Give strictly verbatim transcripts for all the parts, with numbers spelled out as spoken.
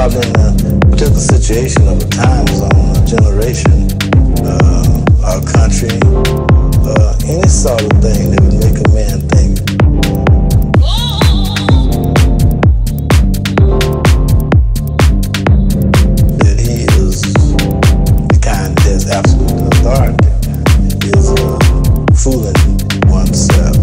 involved in a particular situation of a time zone, a generation, uh, a country, uh, any sort of thing that would make a man think. That he is the kind that has absolute authority, is uh, fooling oneself.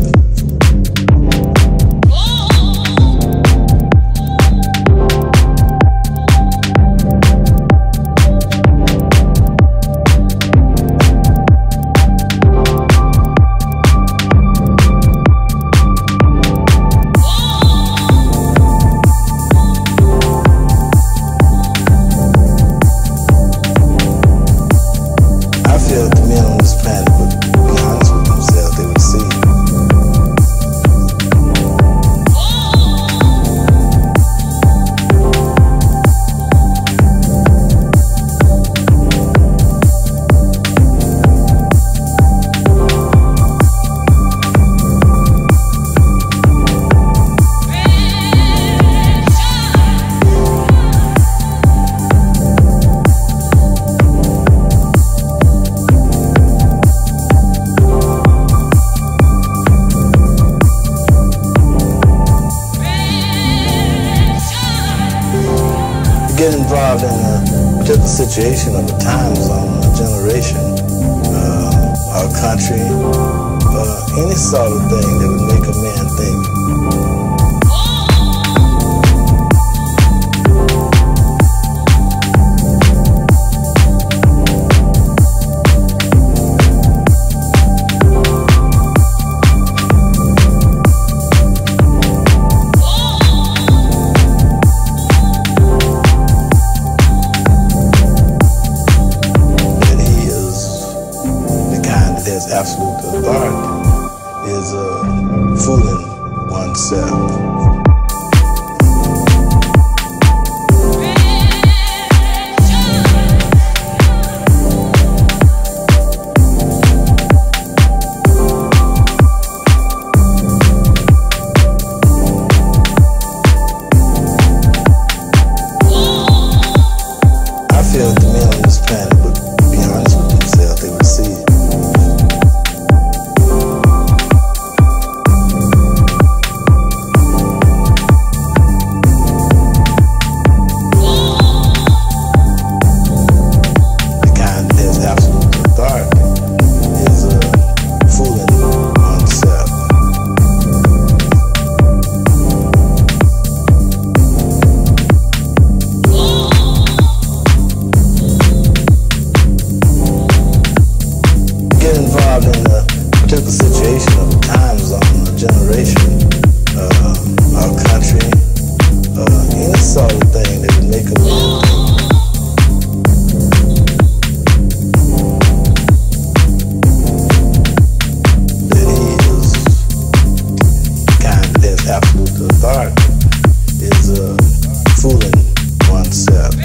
If the men on this planet would be honest with themselves, they would see. Get involved in a particular situation of a time zone, a generation, uh, a country, uh, any sort of thing that would make a man think. There's absolute authority, is uh, fooling oneself. I feel that the men on this planet would be honest with themselves, they would see it. Involved in a particular situation of a time zone, a generation, uh, a country, uh, any sort of thing that would make a man think. That he is the kind that has absolute authority, is uh, fooling oneself.